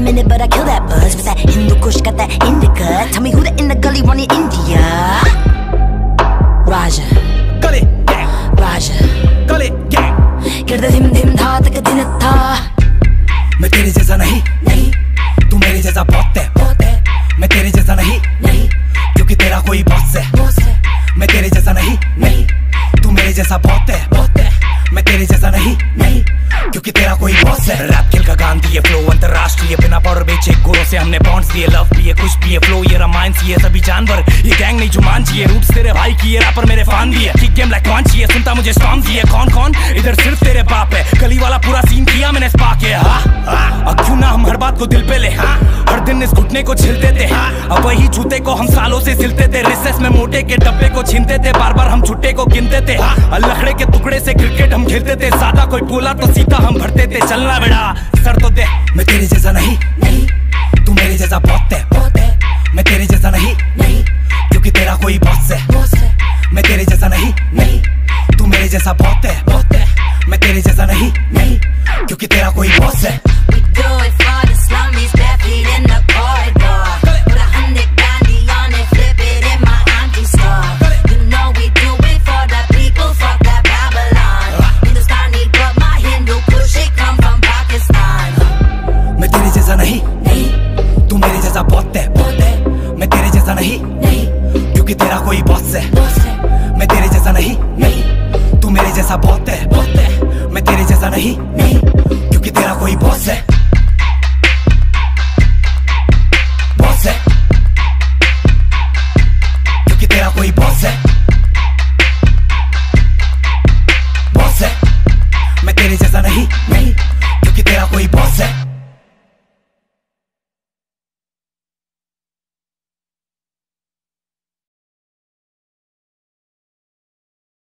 minute, but I kill that buzz with that Hindu Kush, got that indica. Tell me who that in the gully running India? Raja, Gully gang, Raja, Gully gang. गिरदा धिम धिम था तक दिन था. मैं तेरे जैसा नहीं, नहीं. तू मेरे जैसा बहुत है, बहुत है. मैं तेरे जैसा नहीं, नहीं. क्योंकि तेरा कोई बॉस है, बॉस है. मैं तेरे जैसा नहीं, नहीं. तू मेरे जैसा बहुत है, बहुत है. मैं तेरे जैसा नहीं, नहीं. क्योंकि तेरा कोई बॉस है. रैप किल का गान दिए, फ्लो अंतरराष्ट्रीय, बिना पावर बेचे गुरों से हमने बॉन्ड्स दिए. लव भी है, कुछ भी है, फ्लो ये रामायण सी है. सभी जानवर ये गैंग नहीं जुमान चाहिए. रूट्स तेरे भाई की, ये रैपर मेरे फान दिए. किक गेम लाइक कौन चाहिए, सुनता मुझे स्टॉर्म दिए. कौन कौन इधर सिर्फ तेरे बाप है. गली वाला पूरा सीन किया मैंने स्पा के. अब क्यों ना हम हर बात को दिल पे ले. हर दिन इस घुटने को छिलते थे. अब वही जूते को हम सालों से सिलते थे. रिसेस में मोटे के डब्बे को छीनते थे. बार बार हम छुट्टे को गिनते थे. लखड़े के टुकड़े से क्रिकेट हम खेलते थे. सादा कोई बोला तो सीधा हम भरते थे. चलना बेड़ा सर तो दे. मैं तेरे जैसा नहीं, नहीं. तू मेरे जैसा बहुत है, बहुत है. मैं तेरे जैसा नहीं, नहीं. क्योंकि तेरा कोई बॉस है, बॉस है. मैं तेरे जैसा नहीं, नहीं. तू मेरे जैसा बहुत है, बहुत है. मैं तेरे जैसा नहीं, नहीं. क्योंकि तेरा कोई बॉस है. We do it for the slummies, bare feet in the corridor. Put 100 Gandhi on it, flip it in my auntie store. You know we do it for the people, fuck that Babylon. Hindustani, but my Hindu Kush, it come from Pakistan. मैं तेरे जैसा नहीं, नहीं. तू मेरे जैसा बहुत है, बहुत है. मैं तेरे जैसा नहीं, नहीं. क्योंकि तेरा कोई बॉस है, बॉस है. मैं तेरे जैसा नहीं, नहीं. तू मेरे जैसा बहुत है, बहुत है. मैं तेरे जैसा नहीं, नहीं. क्योंकि तेरा कोई बॉस है, बॉस है. क्योंकि तेरा कोई बॉस है, बॉस है. मैं तेरे जैसा नहीं, नहीं. क्योंकि तेरा कोई बॉस है.